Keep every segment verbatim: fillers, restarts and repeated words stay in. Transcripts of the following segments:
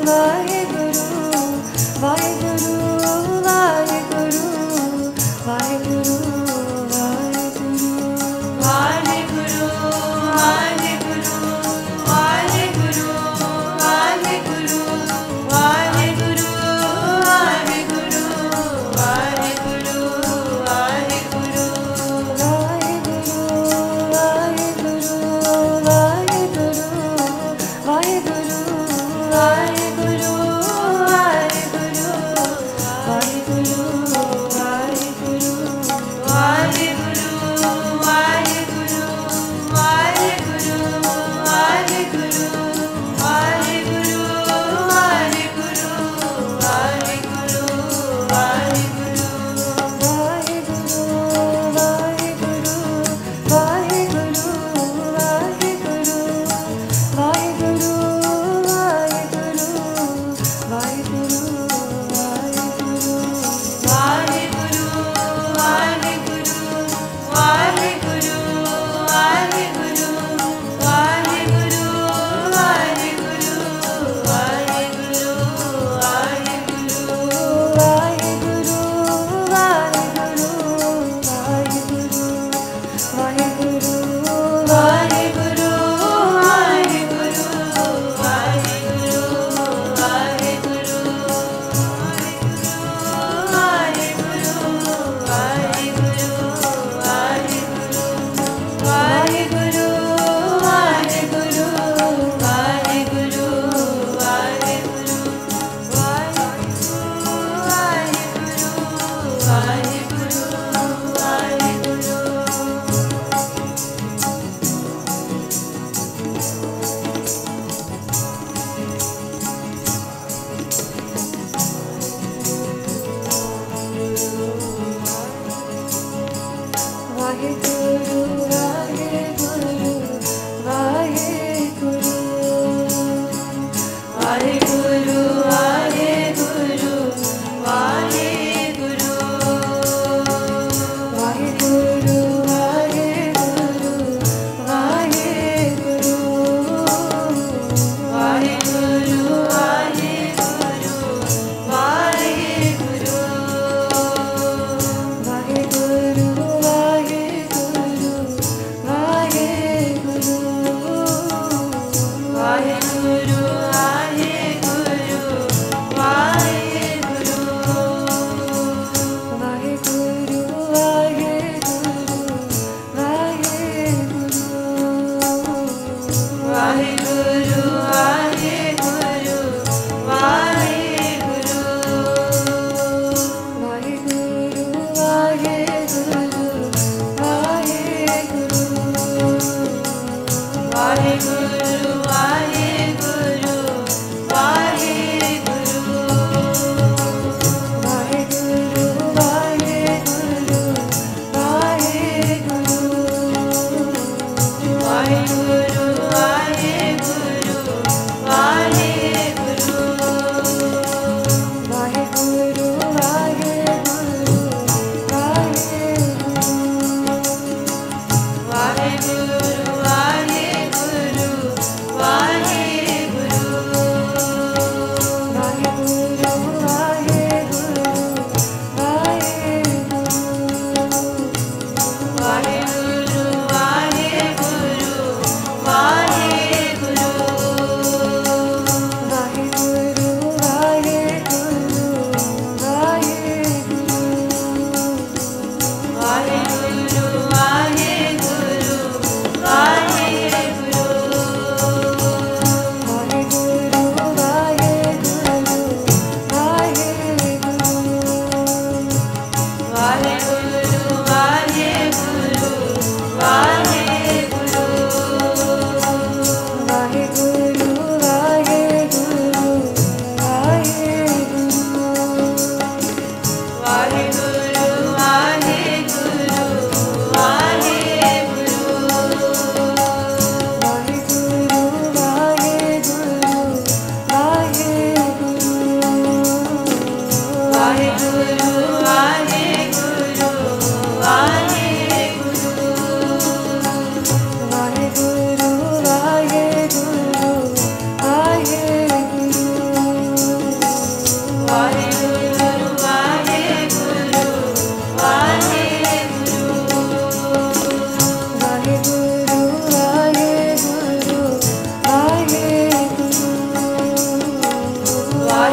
Guru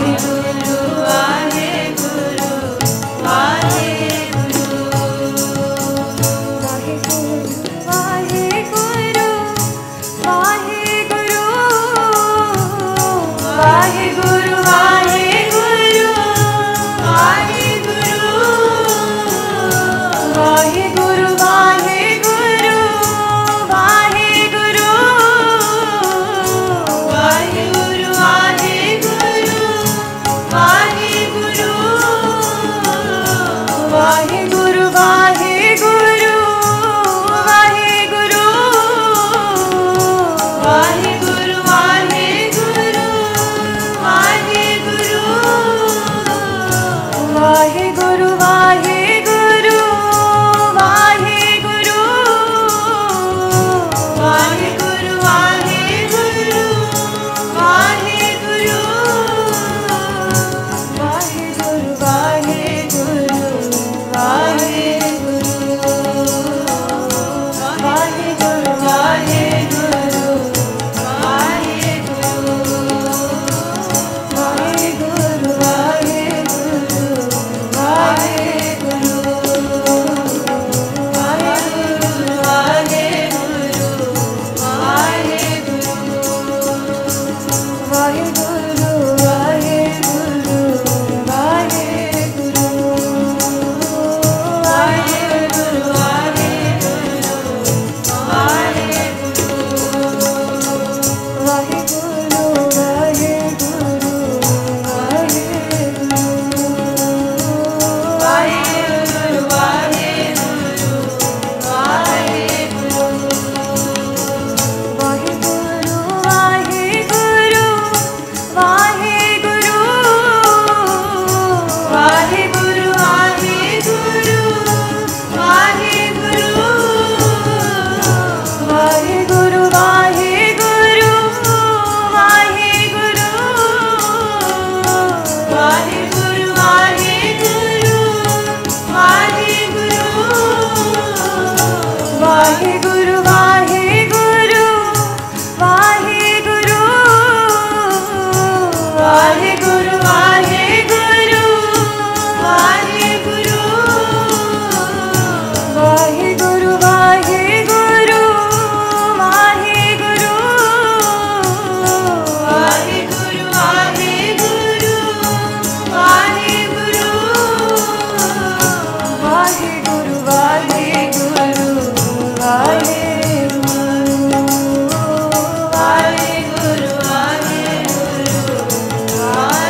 Wahe Guru Wahe Guru Wahe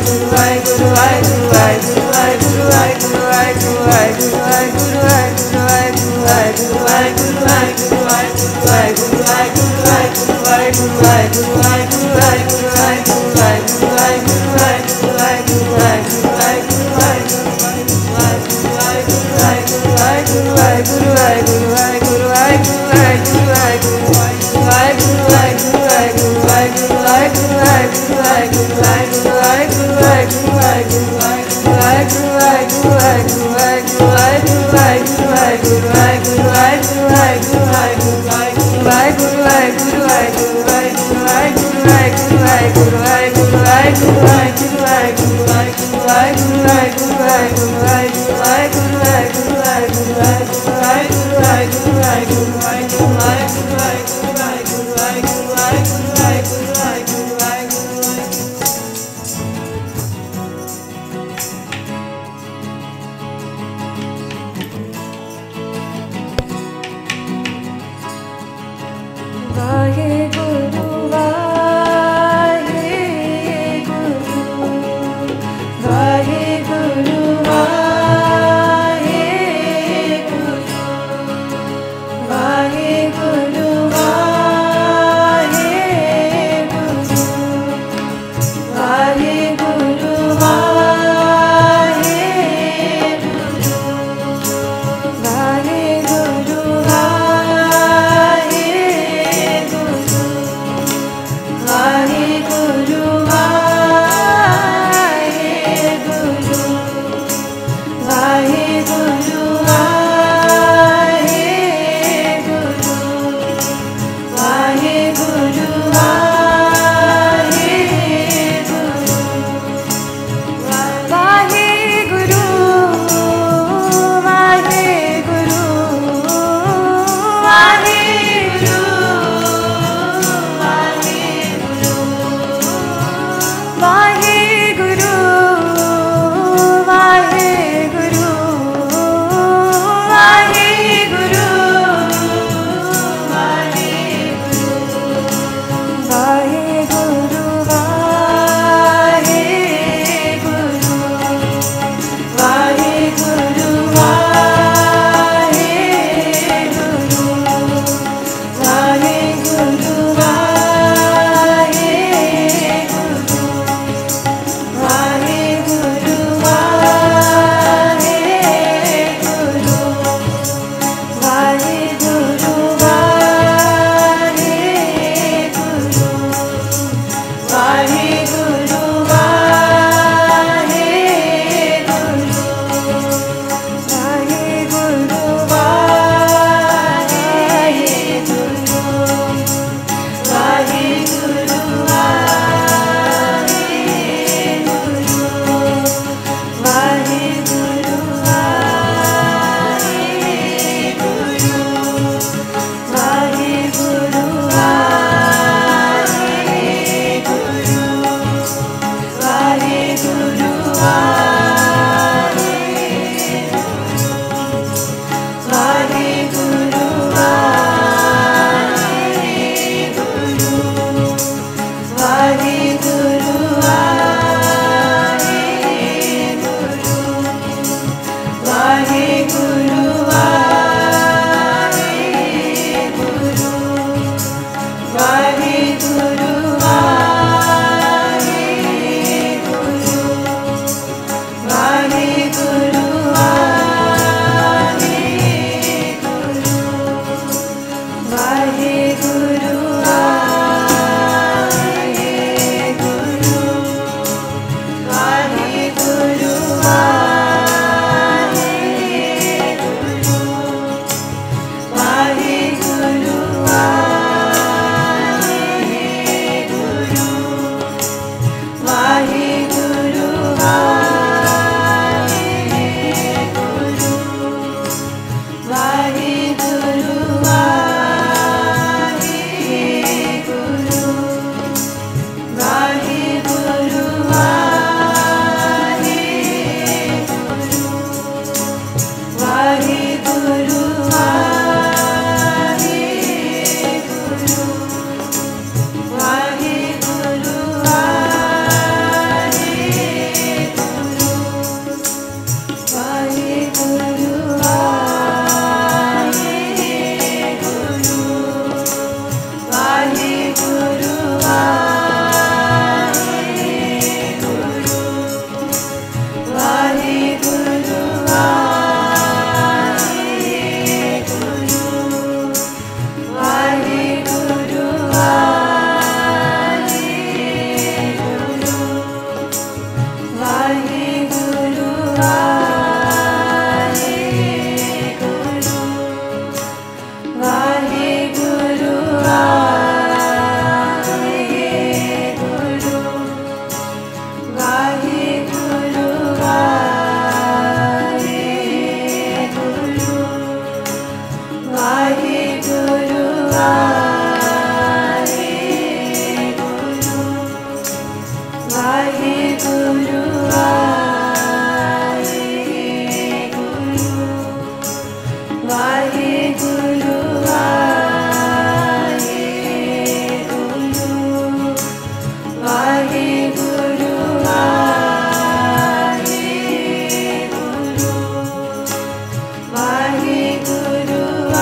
Guru Waheguru Waheguru Waheguru Waheguru Waheguru Waheguru Waheguru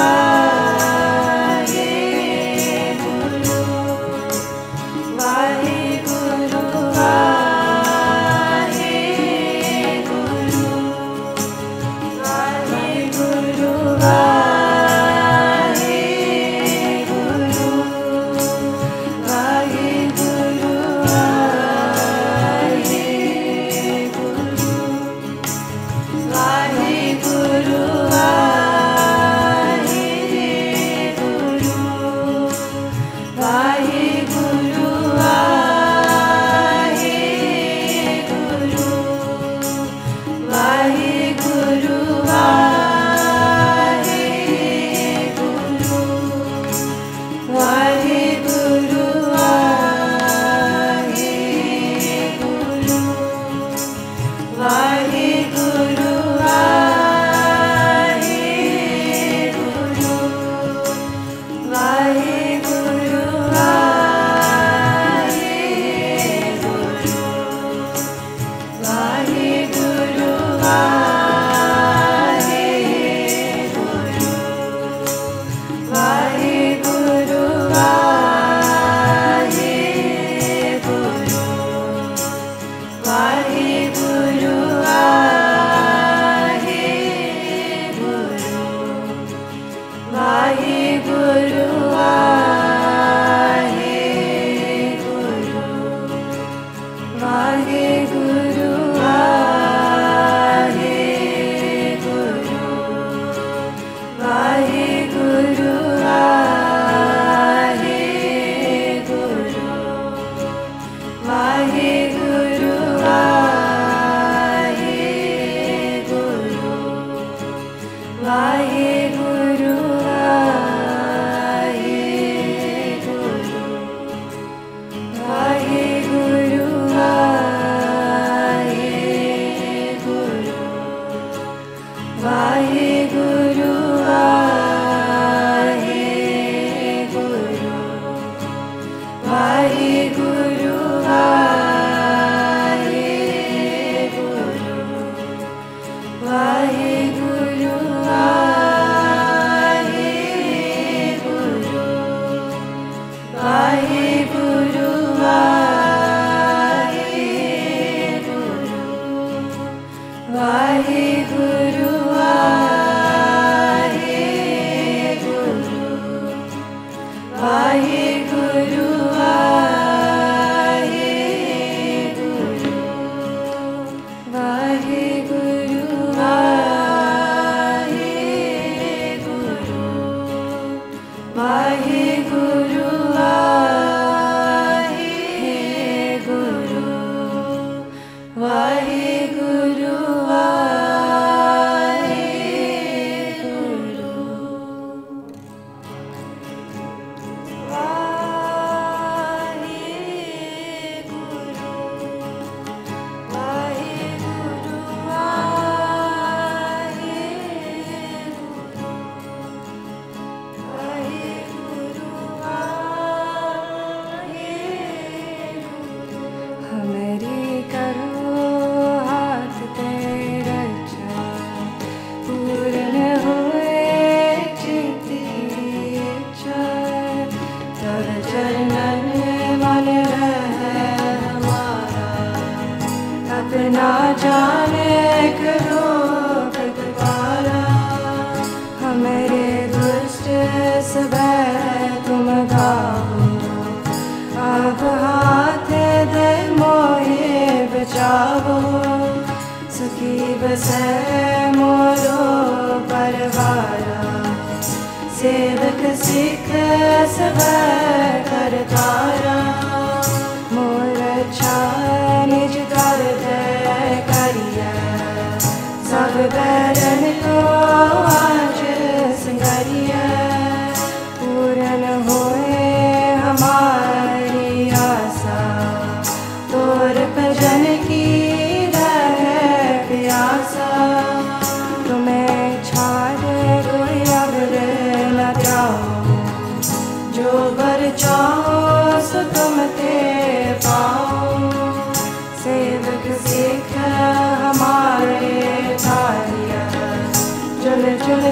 ना जाने करो प्रगटारा हमारे दुष्ट सब तुम गाओ अब हाथ दे मोहे बचाओ सुखी बसे मोरो परवारा सेवक सिख सब करतारा मोर अच्छा निज कर दे करिए सब बैरन को आज संगरिए पूरन होए हमारी आशा तोर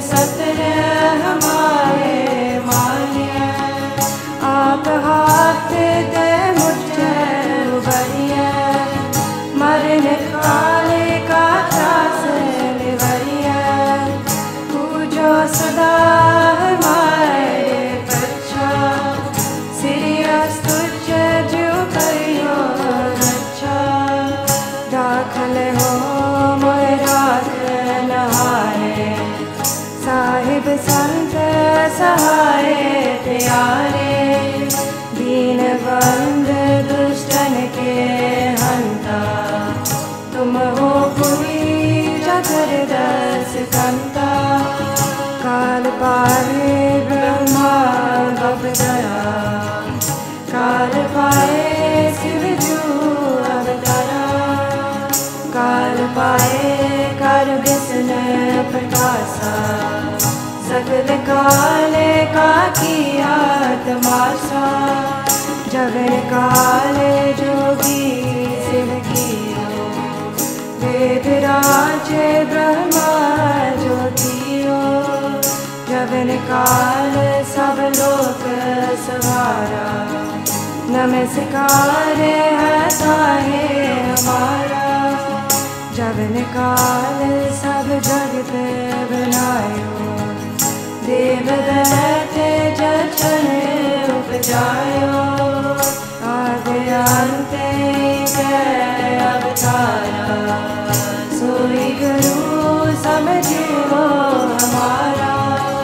सत्र हमारे मान्य आप हाथ दे मुझे उबरिए मरण काले का त्रास निवरिए पूजो सदा हमारे बच्चा सीरियस तुझ जो करियो अच्छा दाखल हो मोरात नहारे साहिब संत सहाय प्यारे दीन बंद दुष्टन के हंता तुम हो पूरी जगरदस कंता काल पाए ब्रह्मा बबदया काल पाए शिव जू अवतारा काल पाए कर विष्णु प्रकाशा सकल काले का किया तमाशा जगन काल जोगी शिव कियो वेद राज ब्रह्मा ज्योतियो जगन काल सब लोक सवारा नमस्कार है ताहे हमारा जगन काल सब जगत बनायो देव दैत्य जचन उपजायो आदि अंत जय अवतारा सोई गुरु समझो हमारा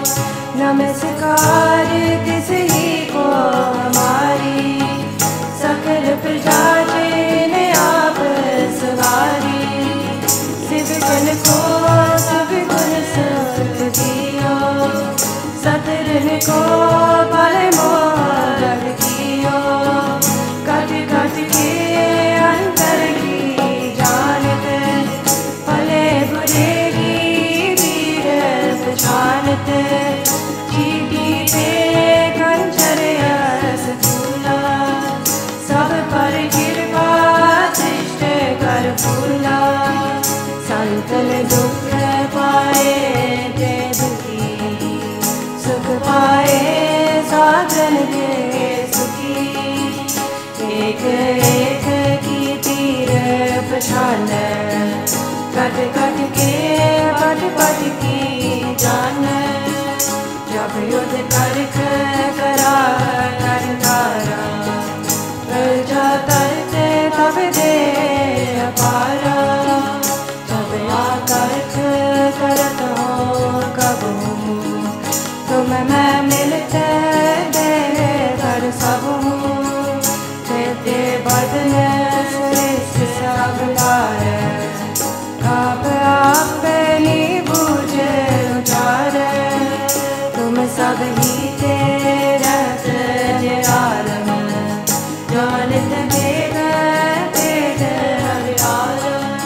नमस्कार तिस ही को हमारी सकल प्रजा ने आप सवारी शिव जन को सब गुण सब दियो सतरन को बल मोर कियो कट कट के अंतर की जानत भले बुरे की वीर पहचानत चीटी पे कंचर यस फूला सब पर कृपा दृष्ट कर फूला संतन दुख पाए ते दुखी सुख पाए साधन के सुखी एक एक की तीर पछान कट कट के पट पट की जान जब युद्ध कर करा कर तारा प्रजा तरते तब दे अपारा जब आकर्ष करत हो कब तुम मैं मिलते दे कर सब देते बदन श्रेष्ठ सब गाय आप अपनी बूझ उचार तुम सब ही तेरत निरालम जानत वेद वेद हरियाल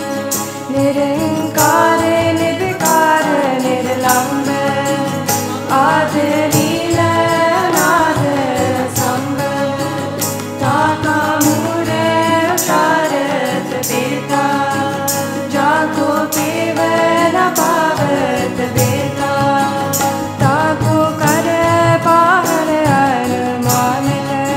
निरंकार निर्विकार निर्लंब आद लील नाद संग ताका मूर शारद बेता जाको पेव न पावत बेता ताको कर पाहर अनुमान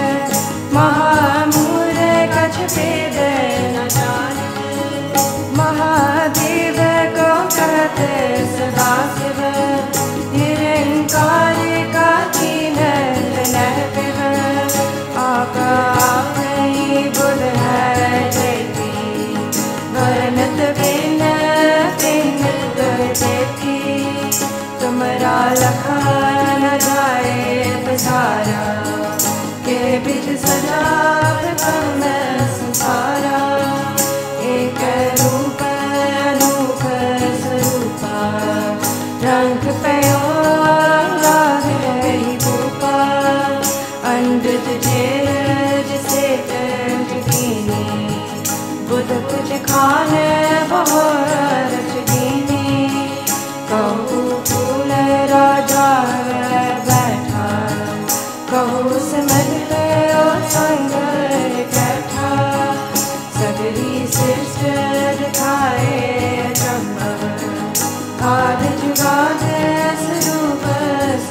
महामूर कछ भेद न जाने महादेव को कहते सदा शिव निरंकार का कीन नहपिव आका आपनी बुध है जयती वर्णत बिन बिन देखी तुमरा लखा न जाए बसारा के बिच सजा ब्रह्म संसारा एक रूप अनूप स्वरूपा रंग पयो लागे भूपा अमृत जेर जिसे दीनी बुध कुछ खाने बहुत दीनी कहू फूल राजा बैठा कहू समझ लो संग बैठा सगरी सृष्ट दिखाए ब्रह्म आद जुगाद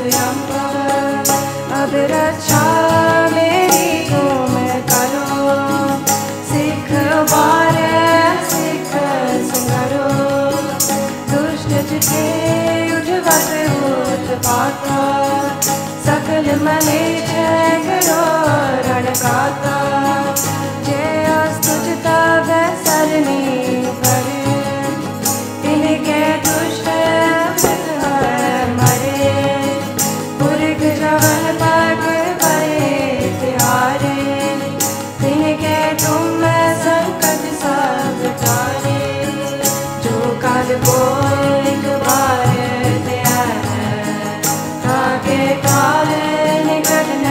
स्वयं अब रक्षा मेरी तुम करो सिख बार सिख संगरो दुष्ट चिते उठवत उत्पाता सकल मलेच्छ करो रण गाता जय अस्तुज तब सरनी पर तिनके दुष्ट मरे पुरख जवन पग परे तिहारे तिनके तुम संकट सब टारे जो काल को एक बार ताके काल निकट न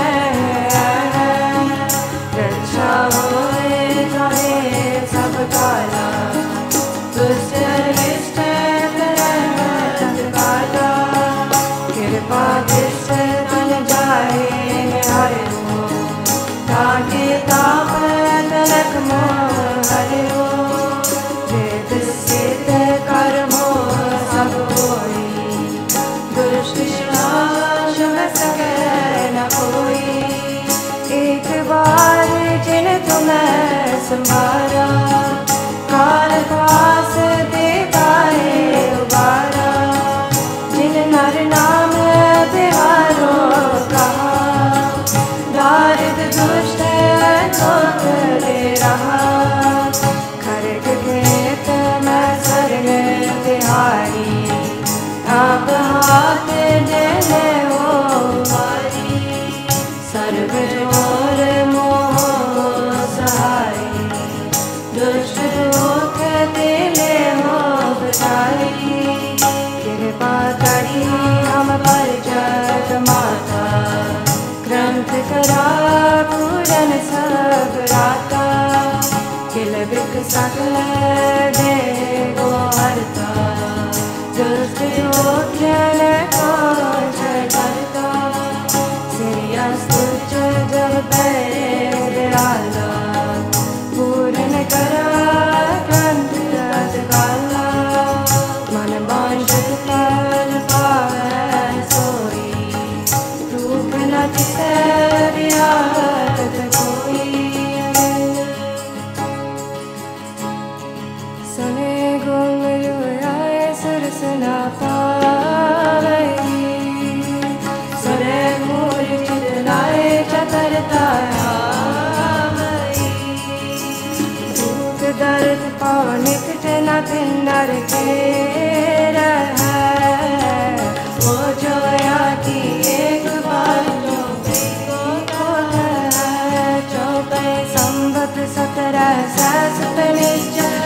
रक्षा होए जाए सब काला दुष्ट अरिष्ट करत काला कृपा दृष्ट बन जाए निहारे हो ताके ताप तलक मोह हरे हो वेद सिद्ध कर्मो सब होई दुष्ट नाश सके न कोई एक बार जिन तुम संभारा काल पास दे पाए उबारा जिन नर नाम बिहारो कहा दारिद दुष्ट चोक दे रहा खरग खेत में सरग बिहारी आप हाथ जले हो मारी सर्व जोर मोह सहारी दुष्ट दुख दिले हो बचाई कृपा करी हम पर जग माता ग्रंथ करा पूरन सब राता किल बिक सकल दे गो हरता दुष्ट योग्यन को करता श्रेयस्तुच जब पैर आला पूर्ण करा ग्रंथ गाला मन बांझत फल पावै सोई रूप न तिसै व्याहत कोई सुने घुंघरू आए सुरसना पावई सुने मूर चितलाए चतरता दुख दर्द पावनिक जना तिन्नर के रह वो जोया की एक बार चौपै संवत सत्रह सहस्त्र निज